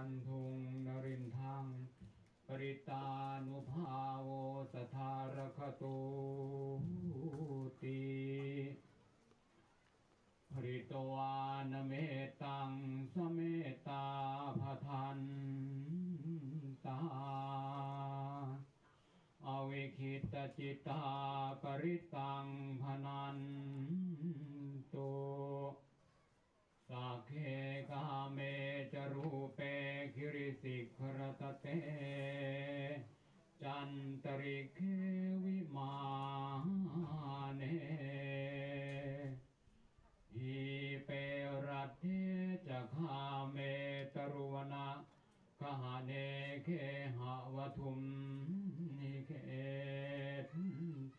นทุงนรินทังปริตานุภาโวสทารคตุติปริตวานเมตังสเมตาภทันตาอวิคิตจิตาปริตังพนันตุสักเคกาเมจรูเปคิริสิกขรตเตจันตริเควิมาเนหิเปรัตเทจะคาเมตรุวนะกหาเนเคหะวทุมนิเคเต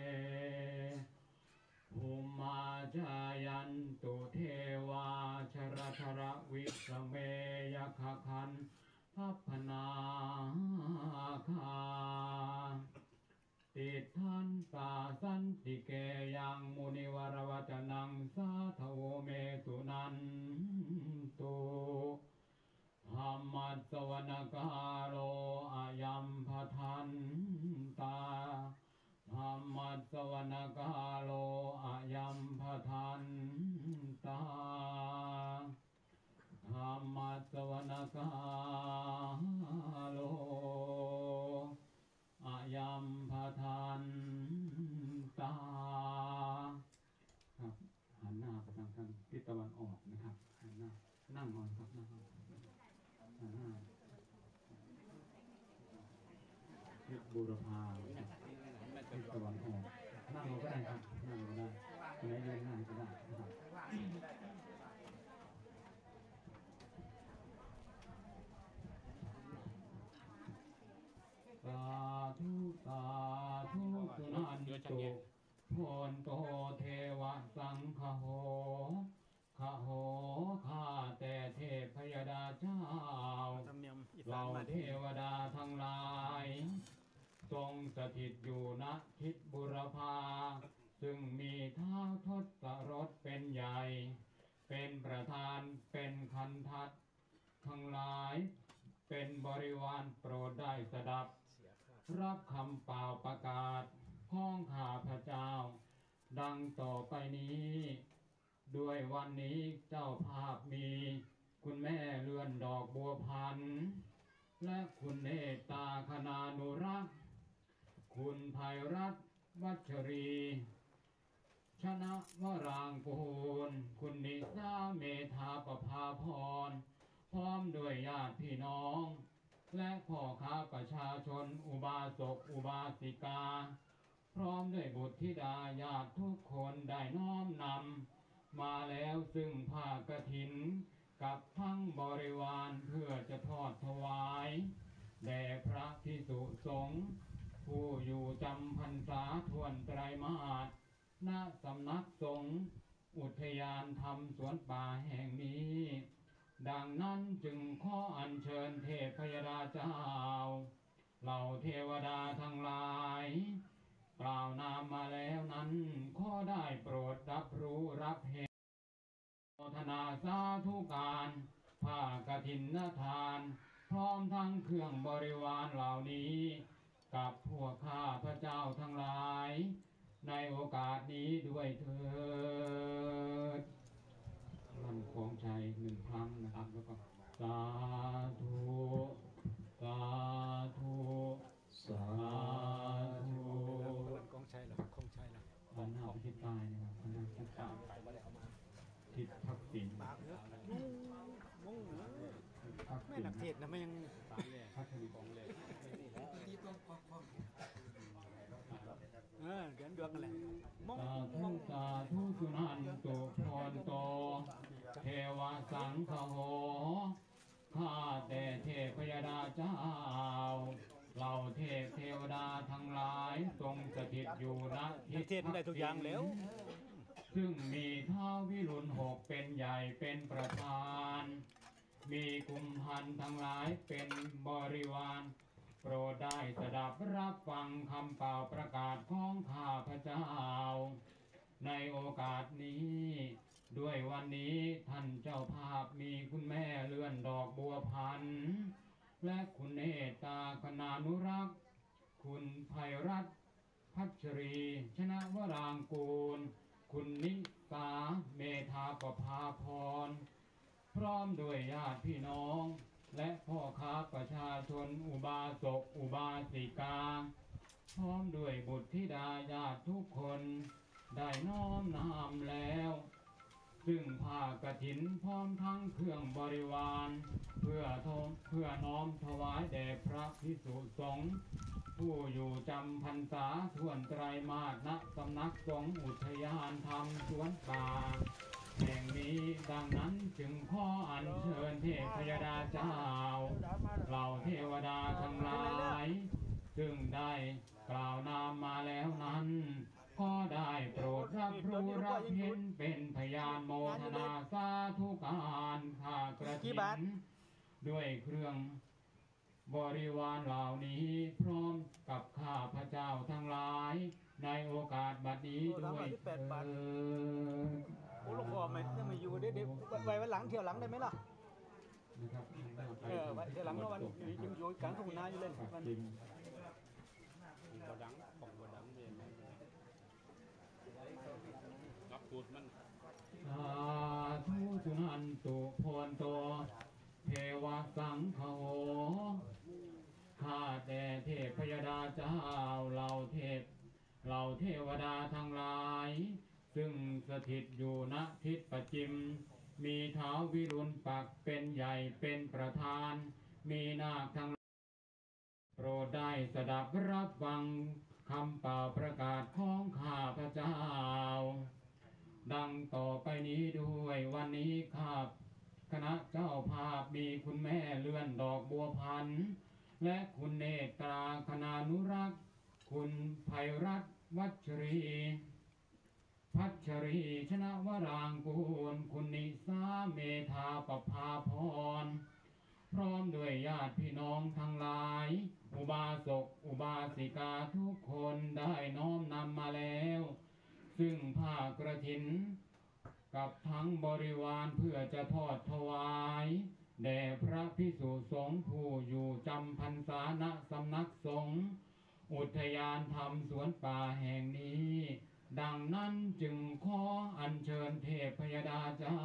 ภูมาจายันตุเทวาชรธระวิสเมยขคันทัพพนาคาติทันตาสันติเกยังมุนิวรวัจนังสาทโวเมสุนันตุธรรมัสสวนกาโลอายัมภทันตาธรรมัสสวนกาโลอายัมภทันตาธรรมัสสวนกาโลอายัมภทันตาครับหันหน้าไปทางทิศตะวันออกนะครับหันหน้านั่งนอนครับนั่งหันหน้าทิศบูรพาทิศตะวันออกนั่งลงก็ได้ครับนั่งก็ได้ไหนยืนนั่งก็ได้นะครับสาธุสาธุสุนันตุโพนโตเทวะสังฆโหขโหข้าแต่เทพยดาเจ้าเราเทวดาทั้งหลายทรงสถิตอยู่ณทิศบุรพาซึ่งมีท้าวทศรถเป็นใหญ่เป็นประธานเป็นคันทัดทั้งหลายเป็นบริวารโปรดได้สดับรับคำเป่าประกาศของข้าพเจ้าดังต่อไปนี้ด้วยวันนี้เจ้าภาพมีคุณแม่เลื่อนดอกบัวพันธุ์และคุณเนตตาคณานุรักษ์คุณภัยรัตน์วัชรีชนะวรางกูลคุณนิสาเมธาประภาพรพร้อมด้วยญาติพี่น้องและพ่อค้าประชาชนอุบาสกอุบาสิกาพร้อมด้วยบุตรธิดาญาติทุกคนได้น้อมนำมาแล้วซึ่งผ้ากฐินกับทั้งบริวารเพื่อจะทอดถวายแด่พระภิกษุสงฆ์ผู้อยู่จำพรรษาทวนไตรมาสณสำนักสงฆ์อุทยานธรรมสวนป่าแห่งนี้ดังนั้นจึงขออัญเชิญเทพยดาเจ้าเหล่าเทวดาทั้งหลายกล่าวนามมาแล้วนั้นขอได้โปรดรับรู้รับเห็นโมทนาสาธุการผ้ากฐินทานพร้อมทั้งเครื่องบริวารเหล่านี้กับพวกข้าพระเจ้าทั้งหลายในโอกาสนี้ด้วยเถิดลำของชัยหนึ่งครั้งนะครับแล้วก็สาธุสาธุสาธุกองชัยเหรอคงชัยเหรอหันหน้าไปทิศใต้นะครับหันหน้าทิศใต้ทิศทักษิณมุ่งไม่หลักเทศนะไม่ยังตามเลยพัฒนิกองเลยเดือนดวงอะไรสาธุสาธุสุนันตุพรโตเทวสังฆโหข้าแต่เทพยดาเจ้าเหล่าเทพเทวดาทั้งหลายทรงสถิตอยู่ณทิศเทศได้ทุกอย่างแล้วซึ่งมีท้าววิรุฬหกเป็นใหญ่เป็นประธานมีกุมพันธ์ทั้งหลายเป็นบริวารโปรดได้สดับรับฟังคำเป่าประกาศของข้าพเจ้าในโอกาสนี้ด้วยวันนี้ท่านเจ้าภาพมีคุณแม่เลื่อนอนดอกบัวพันธุ์และคุณเนตตาคณานุรักษ์คุณไพรัตน์พัชรีชนะวรางกูลคุณนิสาเมธาประภาพรพร้อมด้วยญาติพี่น้องและพ่อค้าประชาชนอุบาสกอุบาสิกาพร้อมด้วยบุตรธิดาญาติทุกคนได้น้อมนำแล้วซึ่งผ้ากฐินพร้อมทั้งเครื่องบริวารเพื่อน้อมถวายแด่พระภิกษุสงฆ์ผู้อยู่จำพรรษาส่วนไตรมาสณสำนักสงฆ์อุทยานธรรมสวนป่าแห่งนี้ดังนั้นจึงขออัญเชิญเทพยดาเจ้าเหล่าเทวดาทั้งหลายซึ่งได้กล่าวนามมาแล้วนั้นก็ได้โปรดรับรู้รับเห็นเป็นพยานโมทนาสาธุการข้ากระถินด้วยเครื่องบริวารเหล่านี้พร้อมกับข้าพระเจ้าทั้งหลายในโอกาสบัดนี้ด้วยเถิดโอ้หลวงพ่อไม่ยังไม่อยู่เดี๋ยวไว้วันหลังเที่ยวหลังได้ไหมล่ะนะครับไว้เที่ยวหลังเมื่อวันอยู่กลางทุ่งนาอยู่เล่นวันบ่ดังของบ่ดังเองรับสูตรมันสาธุสุนันตุโพนโตเทวสังฆโหข้าแต่เทพยดาเจ้าเหล่าเทวดาทั้งหลายซึ่งสถิตอยู่ณทิศปัจฉิมมีท้าววิรุณปักเป็นใหญ่เป็นประธานมีนาคทั้งโปรดได้สดับรับฟังคำเป่าประกาศของข้าพระเจ้าดังต่อไปนี้ด้วยวันนี้ข้าคณะเจ้าภาพมีคุณแม่เลื่อนดอกบัวพันธุ์และคุณเนตราคณานุรักษ์คุณไพรัตน์วัชรีพัชรีชนะวรางกูลคุณนิสาเมธาประภาพรพร้อมด้วยญาติพี่น้องทั้งหลายอุบาสกอุบาสิกาทุกคนได้น้อมนำมาแล้วซึ่งผ้ากฐินกับทั้งบริวารเพื่อจะทอดถวายแด่พระภิกษุสงฆ์ผู้อยู่จำพรรษาณสำนักสงฆ์อุทยานธรรมสวนป่าแห่งนี้ดังนั้นจึงขออัญเชิญเทพยดาเจ้า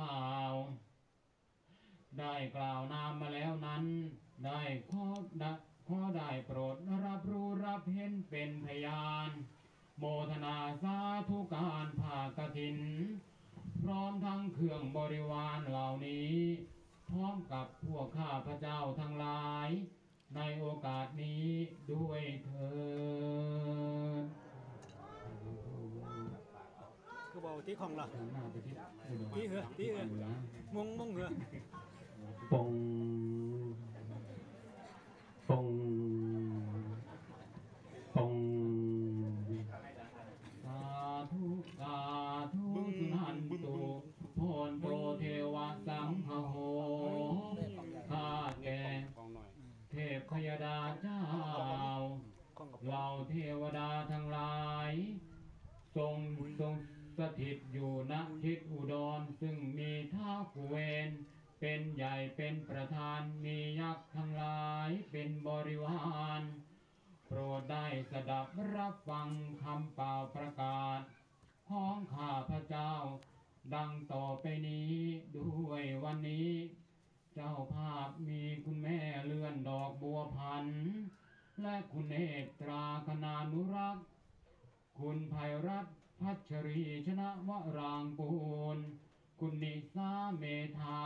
ได้กล่าวนามมาแล้วนั้นได้ขอได้โปรดรับรู้รับเห็นเป็นพยานโมทนาสาธุการผ้ากฐินพร้อมทั้งเครื่องบริวารเหล่านี้พร้อมกับพวกข้าพระเจ้าทั้งหลายในโอกาสนี้ด้วยเถิดคือบอกที่ของเราทางหน้าไปที่ที่เหรอมงเหรอปงปงปงสาธุสาธุสุนันตุโพนโตเทวสังฆโหข้าแก่ของหน่อยเทพพยดาเจ้าของกับเหล่าเทวดาทั้งหลายทรงสถิตอยู่ณทิศอุดรซึ่งมีท้าวกุเวนเป็นใหญ่เป็นประธานมียักษ์ทั้งหลายเป็นบริวารโปรดได้สดับรับฟังคำเป่าประกาศของข้าพระเจ้าดังต่อไปนี้ด้วยวันนี้ เจ้าภาพมีคุณแม่เลื่อนดอกบัวพันธุ์และคุณเนตราคณานุรักษ์คุณไพรัตน์พัชรีชนะวรางกูลคุณนิสาเมธา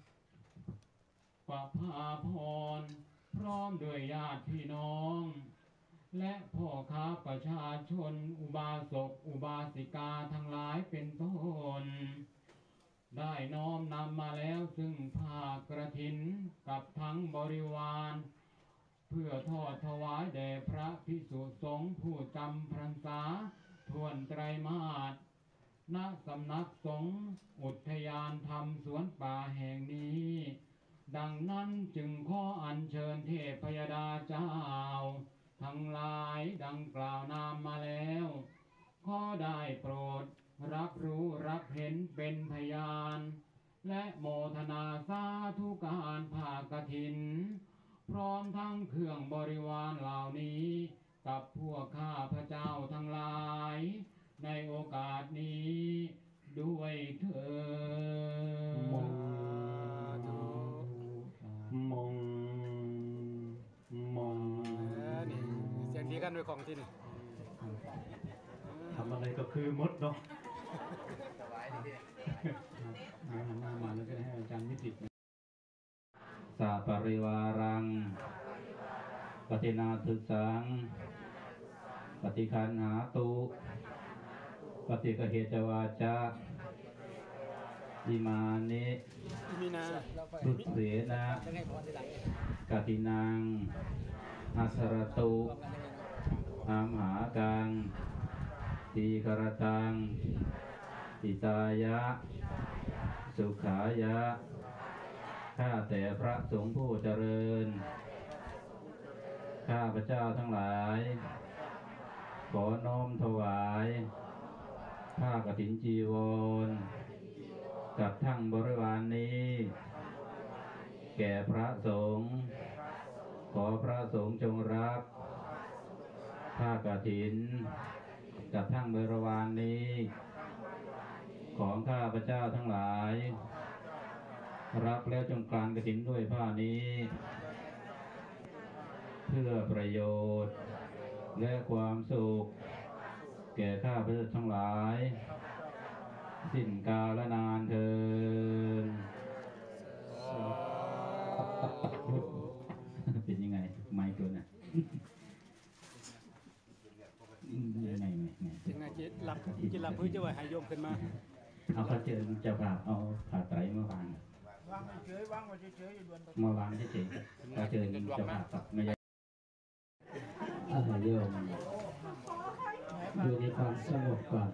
ประภาพรพร้อมด้วยญาติพี่น้องและพ่อค้าประชาชนอุบาสกอุบาสิกาทั้งหลายเป็นต้นได้น้อมนำมาแล้วซึ่งผ้ากฐินกับทั้งบริวารเพื่อทอดถวายแด่พระภิกษุสงฆ์ผู้จำพรรษาทวนไตรมาสณสำนักสงฆ์อุทยานธรรมสวนป่าแห่งนี้ดังนั้นจึงขออัญเชิญเทพยดาเจ้าทั้งหลายดังกล่าวนามมาแล้วขอได้โปรดรับรู้รับเห็นเป็นพยานและโมทนาสาธุการร้อมทั้งเครื่องบริวารเหล่านี้ กับพวกข้าพระเจ้าทั้งหลาย ในโอกาสนี้ด้วยเถิด มงมงนี่เสียงดีกันด้วยของที่นี่ทำอะไรก็คือมดเนาะหน้ามาแล้วก็ให้อาจารย์วิจิตรสาปริวารังปฏินาทุสังปฏิคันหาตุปฏิกเหจวาจาอิมานิมีนาสุเสนะกตินังอาสรตุอามหากังทีกรตังอิตายะสุขายะข้าแต่พระสงฆ์ผู้เจริญข้าพระเจ้าทั้งหลายขอน้อมถวายผ้ากฐินจีวรกับทั้งบริวารนี้ แก่พระสงฆ์ขอพระสงฆ์จงรับผ้ากฐินกับทั้งบริวารนี้ ของข้าพระเจ้าทั้งหลายรับแล้วจงกรานกฐินด้วยผ้านี้ เพื่อประโยชน์และความสุข แก่ข้าพระเจ้าทั้งหลายสิ้นกาลนานเทิน เป็นยังไงไม่เกินอ่ะถึงไงจิตหลับเพื่อจะไว้ให้โยมขึ้นมาเอาเขาเชิญเจ้าภาพเอาผ้าไตรมาวางวางเฉยๆมาวางเฉยๆเขาเชิญเจ้าภาพครับไม่ใช่โยมอยู่ในความสงบก่อน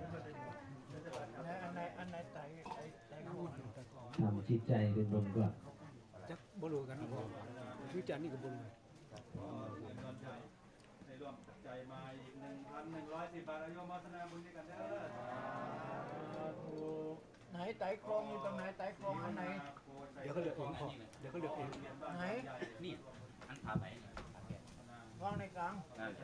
ทำจิตใจเป็นลมก่อนจักบรูกันบ่วิจารณ์นี่ก็บรูในร่วมใจมาอีก 1,110 บาทโยมมาสนาบุญด้วยกันเด้อไหนไตโครงอยู่ตรงไหนไตโครงอันไหนเดี๋ยวเขาเลือกเองพอเดี๋ยวเขาเลือกเองไหนนี่อันพาไปวางในกลาง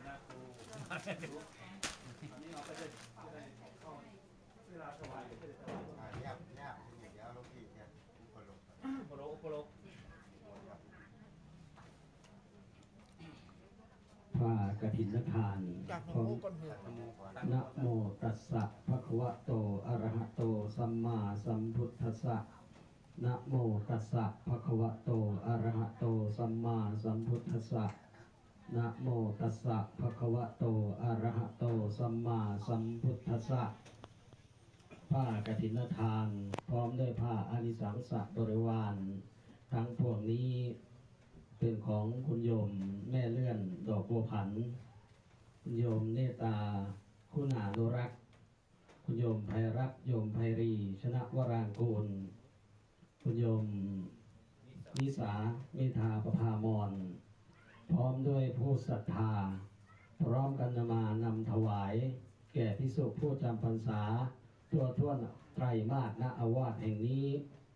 ผ้ากฐินทานจากหขนูองก้นหืดนะโมตัสสะภะคะวะโตอะระหะโตสัมมาสัมพุทธัสสะนะโมตัสสะภะคะวะโตอะระหะโตสัมมาสัมพุทธัสสะนะโมตัสสะภะคะวะโตอะระหะโตสัมมาสัมพุทธัสสะผ้ากฐินทานพร้อมด้วยผ้าอานิสังสะบริวารทั้งพวกนี้เป็นของคุณโยมแม่เลื่อนดอกบัวผันคุณโยมเนตาคุณานุรักษ์คุณโยมไพรัตน์โยมไพรีชนะวรางกูลคุณโยมนิสาเมธาประภามรพร้อมด้วยผู้ศรัทธาพร้อมกันมานำถวายแก่ภิกษุผู้จำพรรษาทั่วทั่วไตรมาสณอาวาสแห่งนี้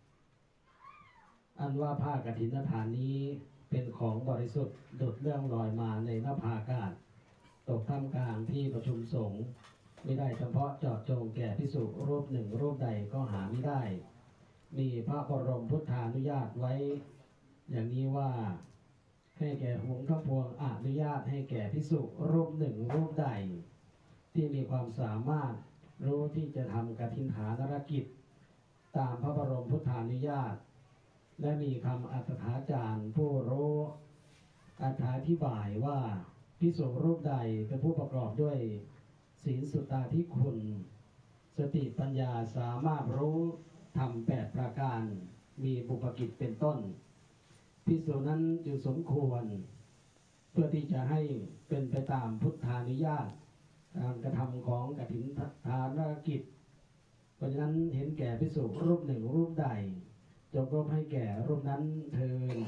อันว่าผ้ากฐินทานนี้เป็นของบริสุทธิ์ดุจเรื่องลอยมาในนภาอากาศตกท่ามกลางที่ประชุมสงฆ์ไม่ได้เฉพาะเจาะจงแก่ภิกษุรูปหนึ่งรูปใดก็หาไม่ได้มีพระบรมพุทธานุญาตไว้อย่างนี้ว่าให้แก่หงส์ทั้งพวงอนุญาตให้แก่ภิกษุรูปหนึ่งรูปใดที่มีความสามารถรู้ที่จะทำกฐินฐานกิจตามพระบรมพุทธานุญาตและมีคำอัตถาจารย์ผู้รู้อธิบายว่าภิกษุรูปใดเป็นผู้ประกอบด้วยศีลสุตตาธิคุณสติปัญญาสามารถรู้ธรรม8ประการมีบุพกิจเป็นต้นภิกษุนั้นจึงสมควรเพื่อที่จะให้เป็นไปตามพุทธานุญาตการกระทำของกฐินทานกิจเพราะฉะนั้นเห็นแก่ภิกษุรูปหนึ่งรูปใดจงยกให้แก่รูปนั้นเทิน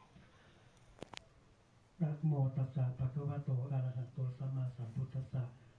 นะโมตัสสะภะคะวะโตอะระหะโตสัมมาสัมพุทธัสสะ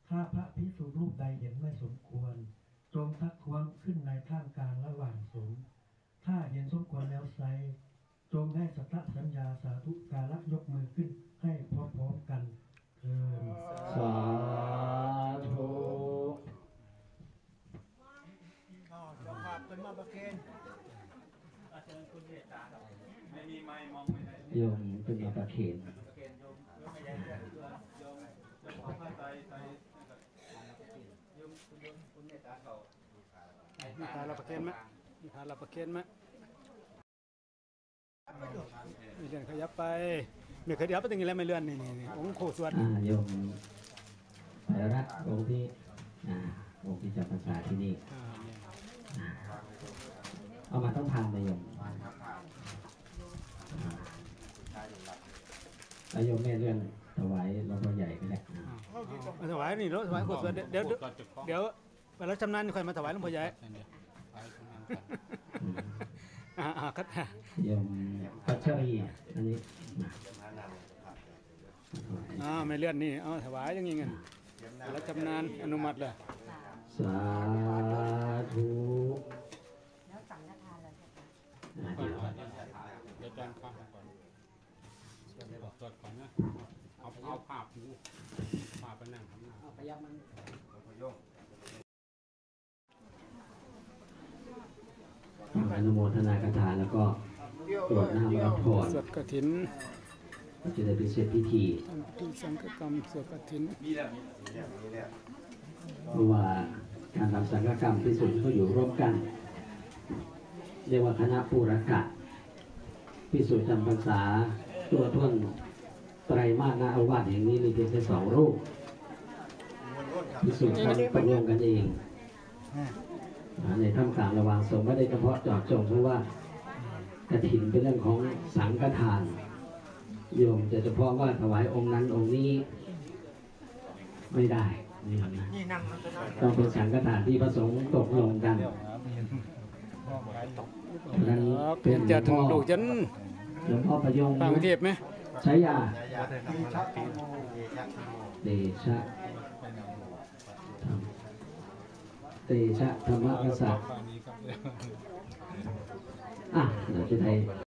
ถ้าพระภิกษุรูปใดเห็นไม่สมควรจงทักท้วงขึ้นในท่ามกลางระหว่างสงฆ์ถ้าเห็นสมควรแล้วไซจงให้สัตตสัญญาสาธุการะยกมือขึ้นให้พร้อมๆกันเถิดสาธุอ๋อเจ้าภาพเป็นมาประเคนไม่มีไม้มองไม่ได้โยมเป็นมาประเคนจะขอผ้าไตรไตรมีทานรับประเคนไหมมีทานรับประเคนไหมมีเลื่อนขยับไปไม่ขยับไปตรงนี้แล้วไม่เลื่อนนี่องค์โคสวดโยมไพรัตน์องค์ที่องค์ที่จำพรรษาที่นี่เอามาต้องทานเลยโยมแล้วโยมแม่เรื่องถวายหลวงพ่อใหญ่ก็ได้มาถวายนี่รถถวายโคสวดเดี๋ยวเวลาชำนาญค่อยมาถวายหลวงพ่อใหญ่ครับโยมพัชรีอันนี้ไม่เลื่อนนี่เอาถวายอย่างงี้เงินแล้วชำนาญอนุมัติเลยสาธุแล้วสังฆทานแล้วใช่ไหมเดี๋ยวเดี๋ยวจานข้าวก่อนตรวจก่อนนะเอาภาพดูภาพไปนั่งทำหน้าอนุโมทนาคาถาแล้วก็ตรวจน้ำรับพรสวดกฐินก็จะได้เป็นเสร็จพิธีสังฆกรรมสวดกฐินเพราะว่าการทำสังฆกรรมพิสุทธิ์เขาอยู่ร่วมกัน เรียกว่าคณะปูรกะพิสุทธิ์จำพรรษาตัวท่วนไตรมาสนาอาวาสแห่งนี้มีเพียงแค่2 รูปพิสุทธิ์ตกลงกันเองในท่ามกลางระหว่างสงฆ์ไม่ได้เฉพาะเจาะจงเพราะว่ากฐินเป็นเรื่องของสังฆทานโยมจะเฉพาะว่าถวายองค์นั้นองค์นี้ไม่ได้นี่นะต้องเป็นสังฆทานที่พระสงฆ์ตกลงกันนั้นเป็นหลจะวงถึพ่งอลูกจนหลวงพ่อประยงต่างประเทศไหมใช้ยาเดชะเตชะธรรมกษัตริย์เดี๋ยวจะได้